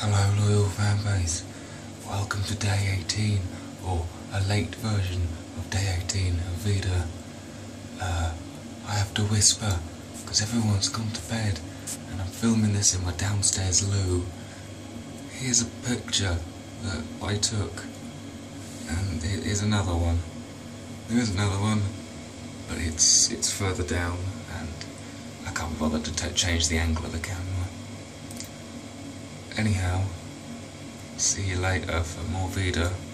Hello loyal fanbase, welcome to day 18, or a late version of day 18 of VEDA. I have to whisper, because everyone's gone to bed, and I'm filming this in my downstairs loo. Here's a picture that I took, and here's another one. There's another one, but it's further down, and I can't bother to change the angle of the camera. Anyhow, see you later for more VEDA.